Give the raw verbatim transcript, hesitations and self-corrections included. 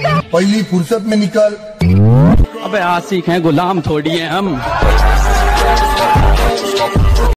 पहली फुर्सत में निकल। अबे आशिक हैं, गुलाम थोड़ी हैं हम।